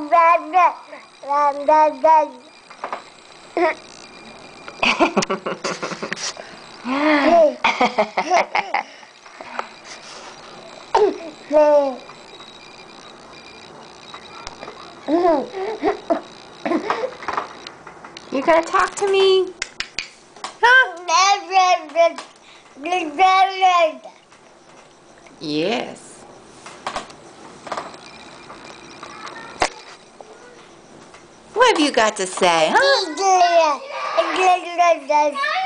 You gonna talk to me? Huh? Yes. What have you got to say, huh?